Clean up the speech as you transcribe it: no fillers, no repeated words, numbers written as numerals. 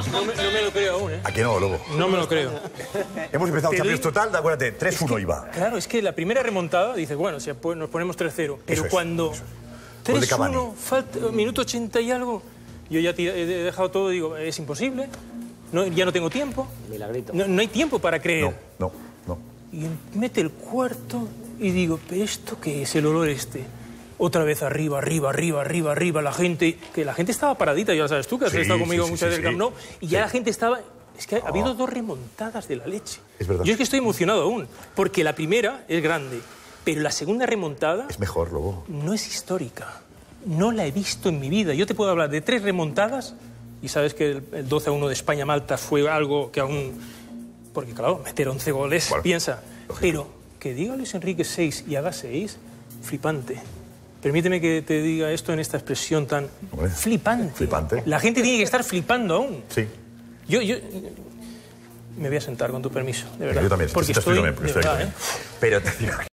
No me lo creo aún, ¿eh? ¿A qué no, Lobo? No me lo creo. Hemos empezado Champions total, acuérdate, 3-1 iba. Claro, es que la primera remontada, dice, bueno, si nos ponemos 3-0. Pero cuando 3-1, falta minuto 80 y algo, yo ya he dejado todo, digo, es imposible, ya no tengo tiempo. Milagrito. No hay tiempo para creer. No. Y mete el cuarto y digo, ¿pero esto qué es el olor este? Otra vez arriba, la gente estaba paradita, ya sabes tú, que has estado conmigo muchas veces del Camp Nou, y ya la gente estaba... Es que ha habido dos remontadas de la leche. Es verdad. Yo es que estoy emocionado aún, porque la primera es grande, pero la segunda remontada... Es mejor, Lobo. No es histórica. No la he visto en mi vida. Yo te puedo hablar de 3 remontadas, y sabes que el 12-1 de España-Malta fue algo que aún... Porque, claro, meter 11 goles, bueno, piensa. Lógico. Pero que diga Luis Enrique 6 y haga 6, flipante. Permíteme que te diga esto en esta expresión tan... Flipante. Flipante. La gente tiene que estar flipando aún. Sí. Yo me voy a sentar con tu permiso, de verdad. Yo también. Porque estoy... Pero te digo...